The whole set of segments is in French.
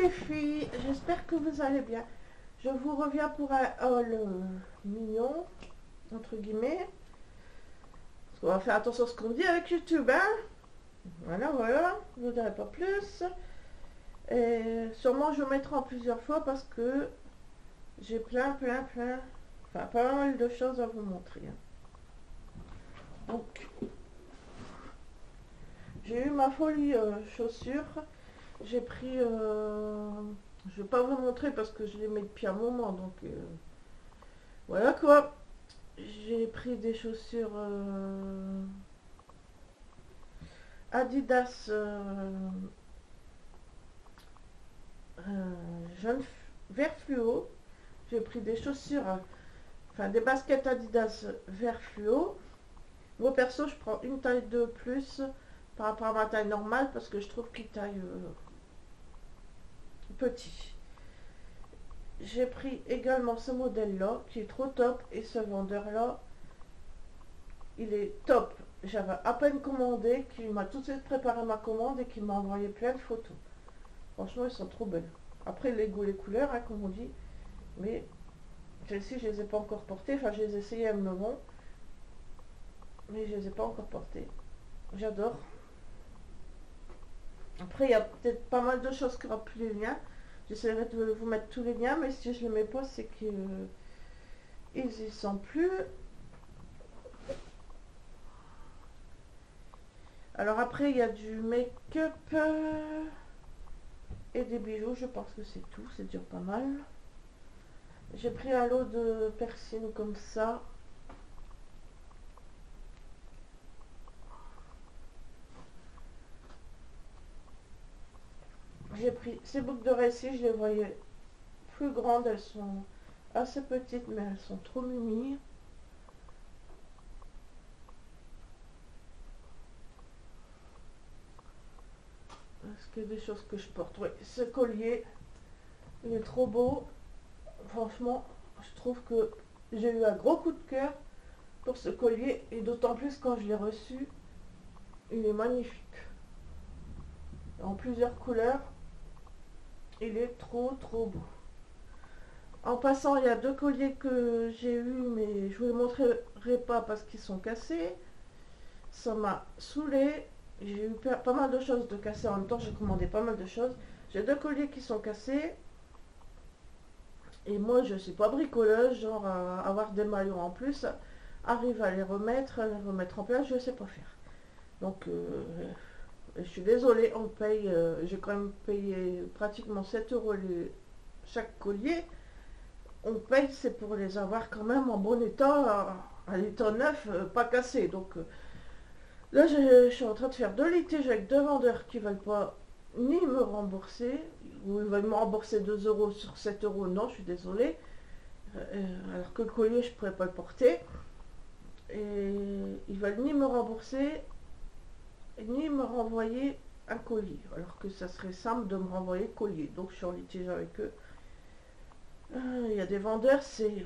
les filles, j'espère que vous allez bien. Je vous reviens pour un haul mignon, entre guillemets. Parce qu'on va faire attention à ce qu'on dit avec YouTube, hein. Voilà, je ne vous dirai pas plus. Et sûrement je mettrai en plusieurs fois parce que j'ai enfin pas mal de choses à vous montrer, hein. Donc, j'ai eu ma folie chaussures. J'ai pris... je vais pas vous montrer parce que je les mets depuis un moment, donc... voilà quoi. J'ai pris des chaussures Adidas jaune vert fluo. J'ai pris des chaussures, enfin des baskets Adidas vert fluo. Moi perso, je prends une taille de plus par rapport à ma taille normale parce que je trouve qu'il taille petit. J'ai pris également ce modèle-là qui est trop top et ce vendeur-là, il est top. J'avais à peine commandé, qui m'a tout de suite préparé ma commande et qui m'a envoyé plein de photos. Franchement, ils sont trop belles. Après, les goûts, les couleurs, hein, comme on dit. Mais celles-ci, je les ai pas encore portées. Enfin, je les ai essayées, elles me vont. Mais je les ai pas encore portées. J'adore. Après, il y a peut-être pas mal de choses qui aura plus les liens. J'essaierai de vous mettre tous les liens, mais si je ne les mets pas, c'est qu'ils y sont plus. Alors après, il y a du make-up et des bijoux. Je pense que c'est tout. Ça dure pas mal. J'ai pris un lot de persines comme ça. J'ai pris ces boucles d'oreilles ci, je les voyais plus grandes. Elles sont assez petites, mais elles sont trop mimi. Est-ce qu'il y a des choses que je porte? Oui, ce collier, il est trop beau. Franchement, je trouve que j'ai eu un gros coup de cœur pour ce collier. Et d'autant plus quand je l'ai reçu, il est magnifique. En plusieurs couleurs, il est trop beau. En passant, il y a deux colliers que j'ai eu, mais je ne vous les montrerai pas parce qu'ils sont cassés. Ça m'a saoulé. J'ai eu pas mal de choses de casser en même temps. J'ai commandé pas mal de choses. J'ai deux colliers qui sont cassés. Et moi, je ne suis pas bricoleuse, genre avoir des maillots en plus. Arrive à les remettre en place, je ne sais pas faire. Donc, je suis désolée, on paye. J'ai quand même payé pratiquement 7 euros chaque collier. On paye, c'est pour les avoir quand même en bon état, à l'état neuf, pas cassé. Donc là, je suis en train de faire deux litiges avec deux vendeurs qui ne veulent pas ni me rembourser, ou ils veulent me rembourser 2 euros sur 7 euros. Non, je suis désolée. Alors que le collier, je ne pourrais pas le porter. Et ils veulent ni me rembourser, ni me renvoyer un collier. Alors que ça serait simple de me renvoyer le collier. Donc je suis en litige avec eux. Il y a des vendeurs, c'est...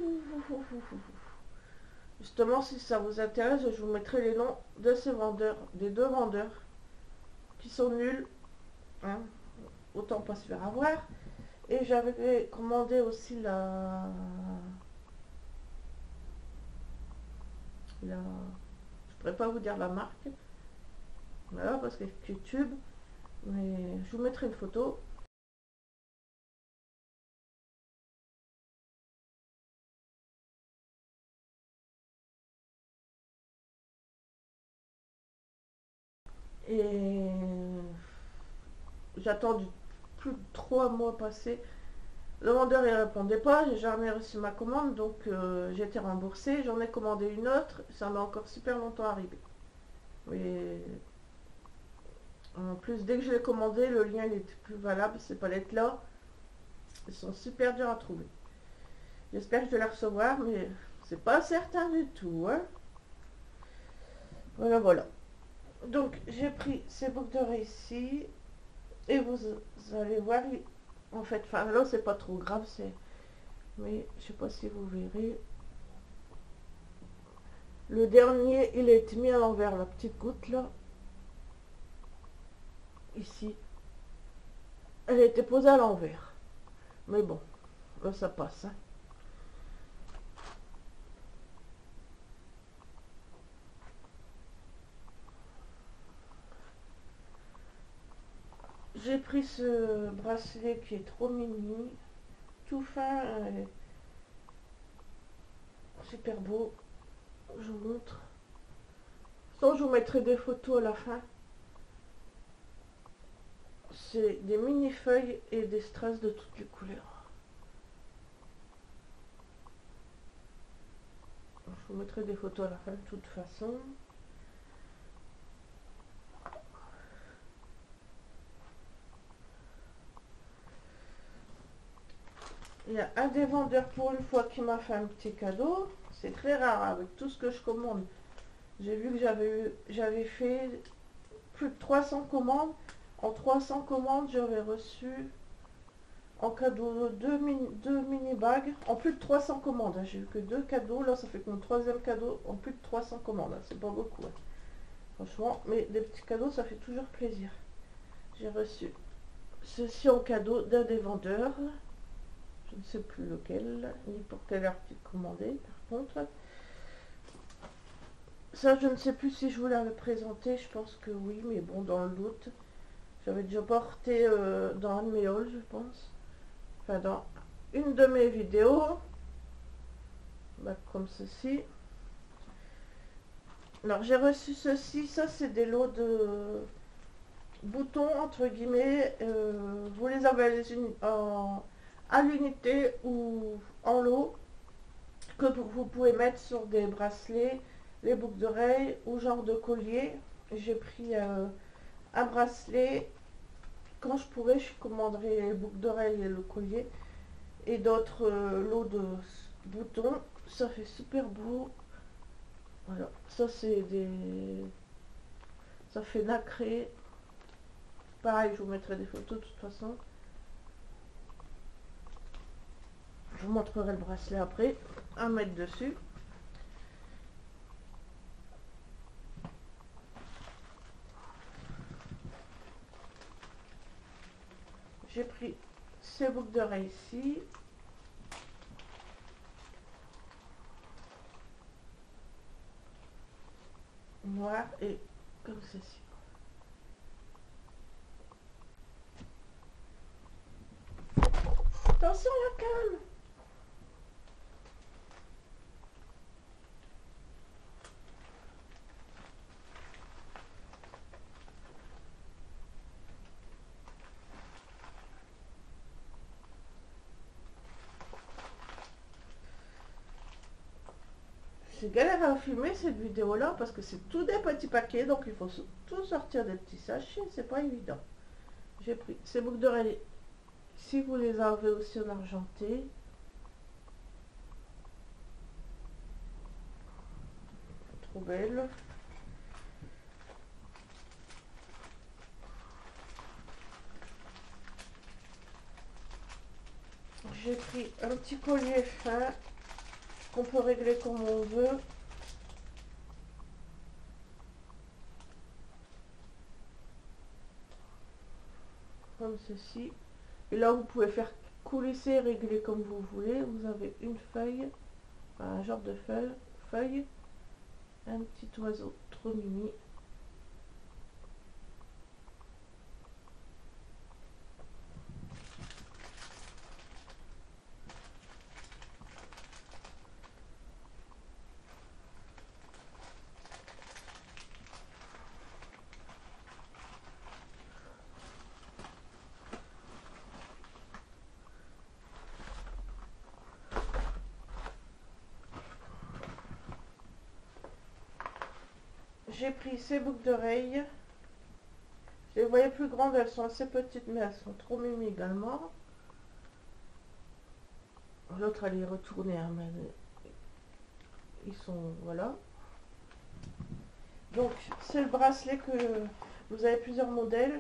Justement, si ça vous intéresse, je vous mettrai les noms de ces vendeurs, des deux vendeurs, qui sont nuls, hein. Autant pas se faire avoir. Et j'avais commandé aussi je ne pourrais pas vous dire la marque, voilà, parce que YouTube, mais je vous mettrai une photo. Et j'attends plus de 3 mois passés. Le vendeur ne répondait pas, j'ai jamais reçu ma commande, donc j'ai été remboursée. J'en ai commandé une autre, ça m'a encore super longtemps arrivé. Mais en plus, dès que je l'ai commandé, le lien n'était plus valable, ces palettes-là. Ils sont super durs à trouver. J'espère que je vais la recevoir, mais c'est pas certain du tout, hein. Voilà. Donc, j'ai pris ces boucles d'oreilles ici, et vous allez voir, en fait, enfin là, c'est pas trop grave, mais je sais pas si vous verrez. Le dernier, il est mis à l'envers, la petite goutte là. Ici. Elle a été posée à l'envers. Mais bon, là, ça passe. Hein. J'ai pris ce bracelet qui est trop mini, tout fin, super beau. Je vous montre. Sinon, je vous mettrai des photos à la fin. C'est des mini feuilles et des strass de toutes les couleurs. Je vous mettrai des photos à la fin de toute façon. Il y a un des vendeurs pour une fois qui m'a fait un petit cadeau. C'est très rare avec tout ce que je commande. J'ai vu que j'avais fait plus de 300 commandes. En 300 commandes, j'avais reçu en cadeau deux mini bagues. En plus de 300 commandes, hein. J'ai eu que 2 cadeaux. Là, ça fait que mon 3e cadeau en plus de 300 commandes. Hein. C'est pas beaucoup. Hein. Franchement, mais des petits cadeaux, ça fait toujours plaisir. J'ai reçu ceci en cadeau d'un des vendeurs. Je ne sais plus lequel, ni pour quel article commandé. Par contre, ça, je ne sais plus si je vous l'avais présenté. Je pense que oui, mais bon, dans le doute. J'avais déjà porté dans un de mes hauls, je pense. Enfin, dans une de mes vidéos. Bah, comme ceci. Alors, j'ai reçu ceci. Ça, c'est des lots de boutons, entre guillemets. Vous les avez à l'unité ou en lot. Que vous pouvez mettre sur des bracelets, les boucles d'oreilles ou genre de collier. J'ai pris un bracelet. Quand je pourrai, je commanderai les boucles d'oreilles et le collier. Et d'autres lots de boutons. Ça fait super beau. Voilà. Ça, c'est des... Ça fait nacré. Pareil, je vous mettrai des photos de toute façon. Je vous montrerai le bracelet après. À mettre dessus. J'ai pris ces boucles d'oreilles ici. Noir et comme ceci. Attention la canne. C'est galère à filmer cette vidéo là parce que c'est tout des petits paquets, donc il faut tout sortir des petits sachets, c'est pas évident. J'ai pris ces boucles d'oreilles, si vous les avez aussi en argenté. Trop belle. J'ai pris un petit collier fin qu'on peut régler comme on veut. Comme ceci. Et là, vous pouvez faire coulisser et régler comme vous voulez. Vous avez une feuille, un genre de feuille, un petit oiseau trop mini. J'ai pris ces boucles d'oreilles. Je les voyais plus grandes, elles sont assez petites, mais elles sont trop mimi également. L'autre, elle est retournée, hein, mais ils sont... Voilà. Donc, c'est le bracelet que... Vous avez plusieurs modèles.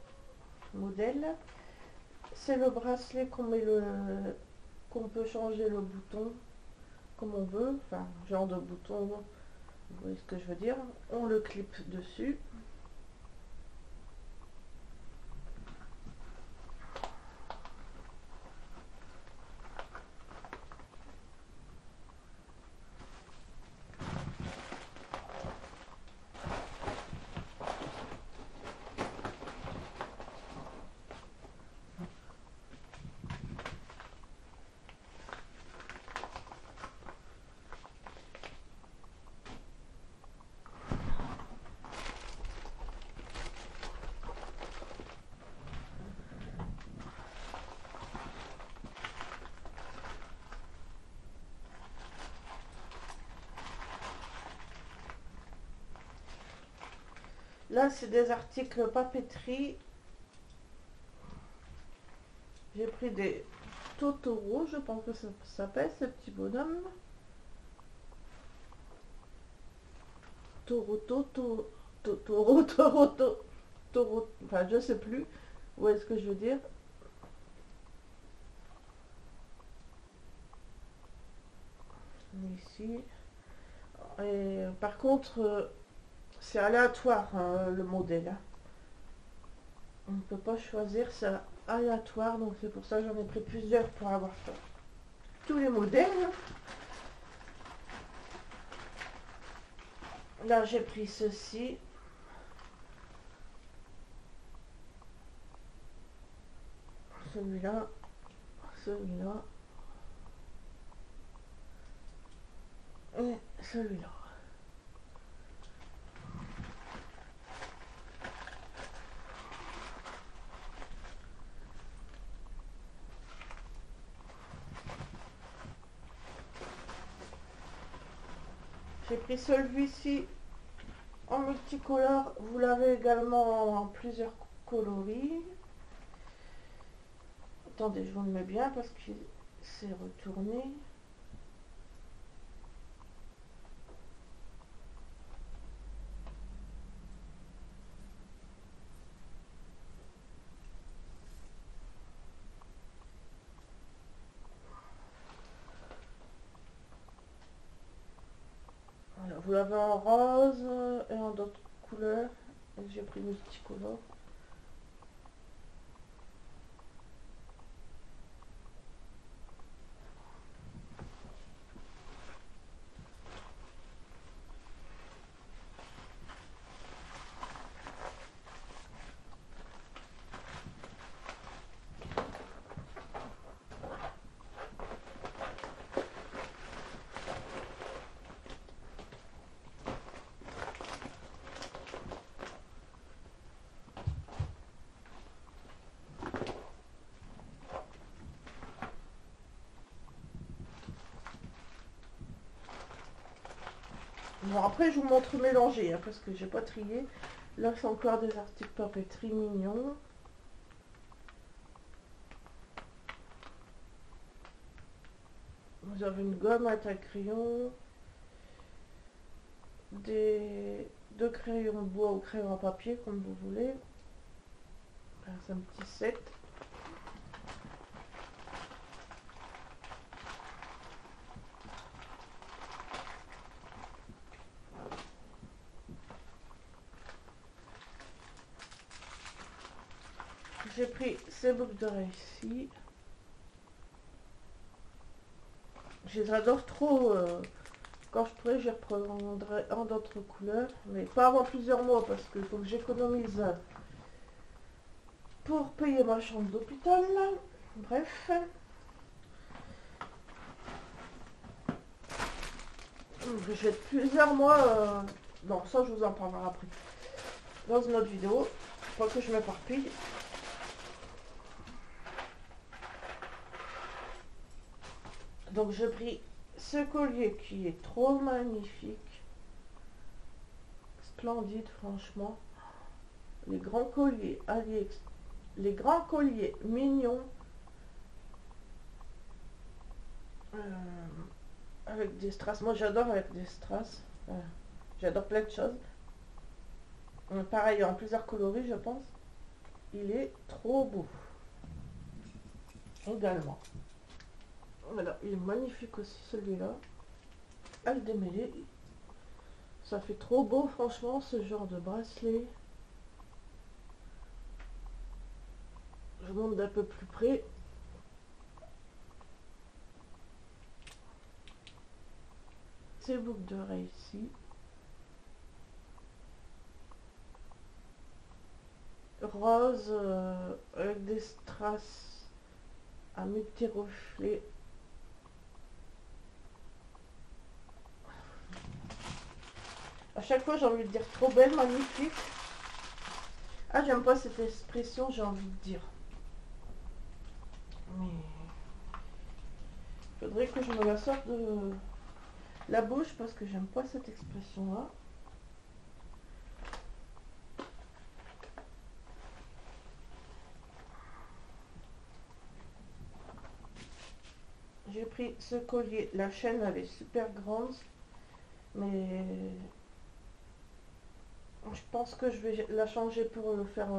C'est le bracelet qu'on met qu'on peut changer le bouton comme on veut. Enfin, genre de bouton... Vous voyez ce que je veux dire? On le clip dessus. Là, c'est des articles papeterie. J'ai pris des Totoro, je pense que ça s'appelle, ce petit bonhomme. Toro, enfin je sais plus où est-ce que je veux dire. Ici. Et par contre, c'est aléatoire le modèle. Hein. On ne peut pas choisir, c'est aléatoire, donc c'est pour ça que j'en ai pris plusieurs pour avoir tous les modèles. Là, j'ai pris ceci. Celui-là. Celui-là. Et celui-là. J'ai pris celui-ci en multicolore. Vous l'avez également en plusieurs coloris. Attendez, je vous le mets bien parce qu'il s'est retourné. Voilà, vous l'avez en rose et en d'autres couleurs. J'ai pris multicolore. Bon, après, je vous montre mélangé, hein, parce que j'ai pas trié. Là, c'est encore des articles papeterie mignons. Vous avez une gomme à crayon, deux crayons de bois ou crayons à papier, comme vous voulez. C'est un petit set. J'ai pris ces boucles d'oreilles ici. Je les adore trop. Quand je pourrai, je les reprendrai en d'autres couleurs. Mais pas avant plusieurs mois parce qu'il faut que j'économise pour payer ma chambre d'hôpital. Bref. Je vais être plusieurs mois. Non, ça je vous en parlerai après. Dans une autre vidéo. Pas que je m'éparpille. Donc j'ai pris ce collier qui est trop magnifique. Splendide franchement. Les grands colliers les grands colliers mignons. Avec des strass. Moi j'adore avec des strass. J'adore plein de choses. Pareil en plusieurs coloris je pense. Il est trop beau. Également. Voilà, il est magnifique aussi celui-là. À le démêler. Ça fait trop beau franchement ce genre de bracelet. Je monte d'un peu plus près. Ces boucles d'oreilles ici. Rose avec des strass à multi-reflets. À chaque fois j'ai envie de dire trop belle, magnifique. Ah, j'aime pas cette expression, j'ai envie de dire. Mais faudrait que je me la sorte de la bouche parce que j'aime pas cette expression là. pris ce collier. La chaîne elle est super grande, mais je pense que je vais la changer pour le faire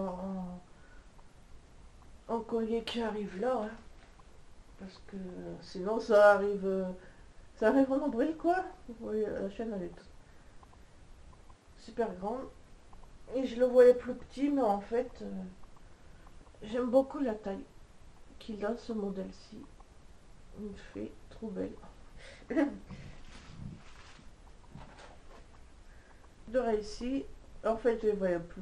en collier qui arrive là, hein. Parce que sinon ça arrive en nombril quoi. Vous voyez, la chaîne elle est super grande. Et je le voyais plus petit, mais en fait, j'aime beaucoup la taille qu'il a, ce modèle-ci. Une fée trop belle. De ici, en fait, je les voyais plus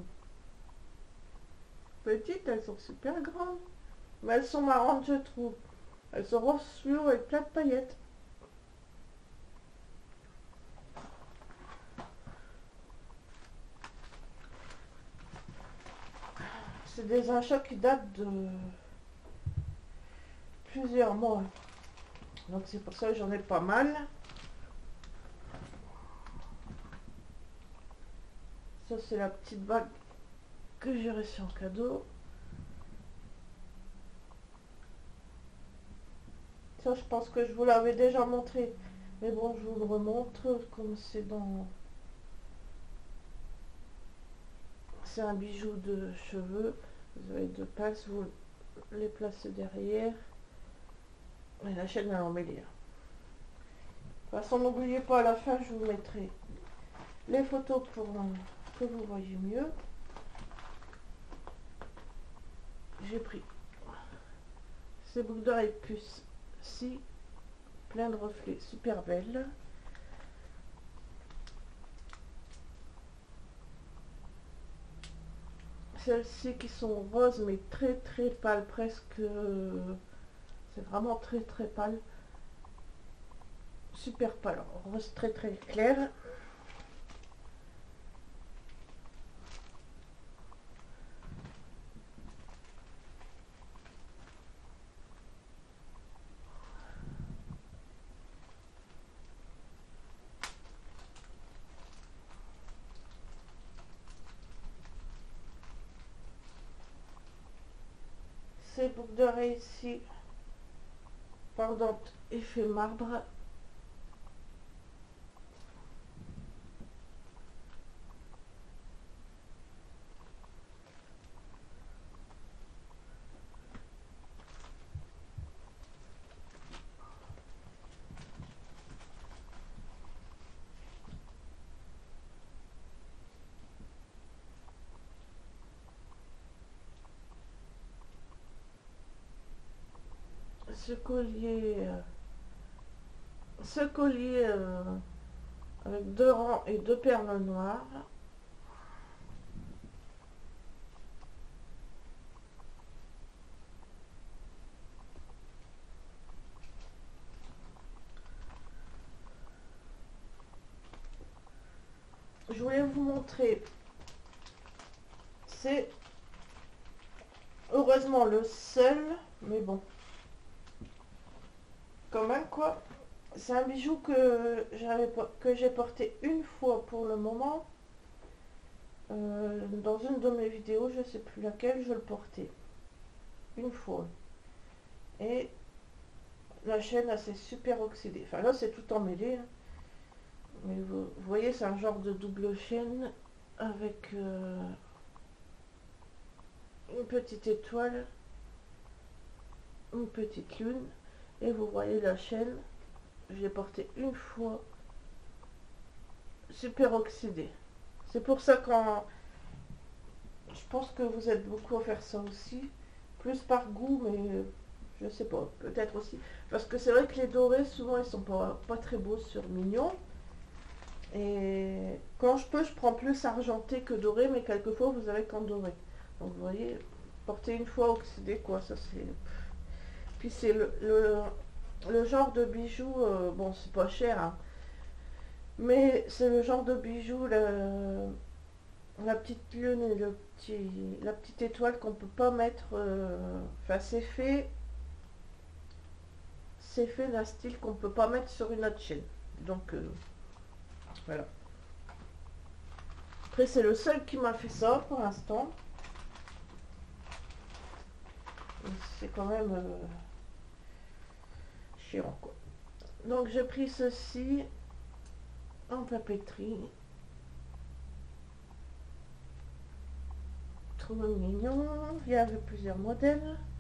petites, elles sont super grandes. Mais elles sont marrantes, je trouve. Elles sont rose fluo avec plein de paillettes. C'est des achats qui datent de plusieurs mois. Donc c'est pour ça que j'en ai pas mal. Ça c'est la petite bague que j'ai reçue en cadeau. Ça je pense que je vous l'avais déjà montré. Mais bon, je vous le remontre comme c'est dans... C'est un bijou de cheveux. Vous avez deux pinces, vous les placez derrière. Et la chaîne est emmêlée. De toute façon, n'oubliez pas, à la fin, je vous mettrai les photos pour que vous voyez mieux. J'ai pris ces boucles d'oreilles puce ci, plein de reflets, super belles. Celles-ci qui sont roses mais très très pâles, presque, c'est vraiment très très pâle, super pâle, rose très très clair. Ces boucles d'oreilles ici, pendantes effet marbre. Ce collier avec deux rangs et deux perles noires. Je voulais vous montrer, c'est heureusement le seul, mais bon, quand même quoi. C'est un bijou que j'ai porté une fois pour le moment. Dans une de mes vidéos, je ne sais plus laquelle, je le portais. Une fois. Et la chaîne, elle s'est super oxydée. Enfin là, c'est tout emmêlé, hein. Mais vous voyez, c'est un genre de double chaîne avec une petite étoile, une petite lune. Et vous voyez la chaîne, je l'ai portée une fois, super oxydée. C'est pour ça quand je pense que vous êtes beaucoup à faire ça aussi, plus par goût, mais je sais pas, peut-être aussi. Parce que c'est vrai que les dorés, souvent, ils sont pas très beaux sur mignon. Et quand je peux, je prends plus argenté que doré, mais quelquefois, vous avez qu'en doré. Donc, vous voyez, porter une fois oxydé, quoi, ça c'est... Puis c'est le genre de bijou, bon, c'est pas cher, hein, mais c'est le genre de bijou, la petite lune et la petite étoile qu'on peut pas mettre. Enfin, c'est fait d'un style qu'on peut pas mettre sur une autre chaîne. Donc voilà. Après, c'est le seul qui m'a fait ça pour l'instant. C'est quand même chiant quoi. Donc j'ai pris ceci en papeterie. Trop mignon. Il y avait plusieurs modèles.